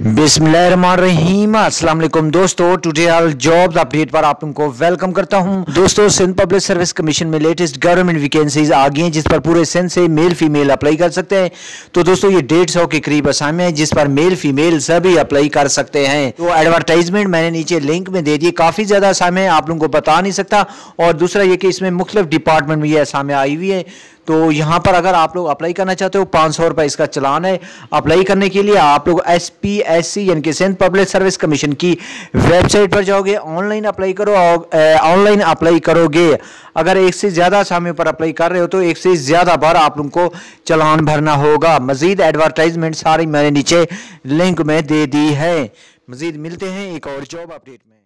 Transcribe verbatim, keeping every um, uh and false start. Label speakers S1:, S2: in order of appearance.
S1: बिस्मिल्लाहिर्रहमानिर्रहीम। अस्सलाम वालेकुम दोस्तों, टुडे ऑल जॉब्स अपडेट पर आप लोगों को वेलकम करता हूं। दोस्तों, सिंध पब्लिक सर्विस कमीशन में लेटेस्ट गवर्नमेंट वैकेंसीज आ गई हैं जिस पर पूरे सिंध से मेल फीमेल अप्लाई कर सकते हैं। तो दोस्तों, ये डेढ़ सौ के करीब असामियां हैं जिस पर मेल फीमेल सभी अप्लाई कर सकते हैं। तो एडवर्टाइजमेंट मैंने नीचे लिंक में दे दी, काफ़ी ज़्यादा असामियां आप लोगों को बता नहीं सकता। और दूसरा ये कि इसमें मुख्तलिफ डिपार्टमेंट में ये असामियां आई हुई है। तो यहाँ पर अगर आप लोग अप्लाई करना चाहते हो, पाँच सौ रुपये इसका चलान है। अप्लाई करने के लिए आप लोग एस पी एस सी यानी कि सिंध पब्लिक सर्विस कमीशन की वेबसाइट पर जाओगे, ऑनलाइन अप्लाई करो और ऑनलाइन अप्लाई करोगे। अगर एक से ज़्यादा असामियों पर अप्लाई कर रहे हो तो एक से ज़्यादा बार आप लोगों को चलान भरना होगा। मज़ीद एडवर्टाइजमेंट सारी मैंने नीचे लिंक में दे दी है। मज़ीद मिलते हैं एक और जॉब अपडेट में।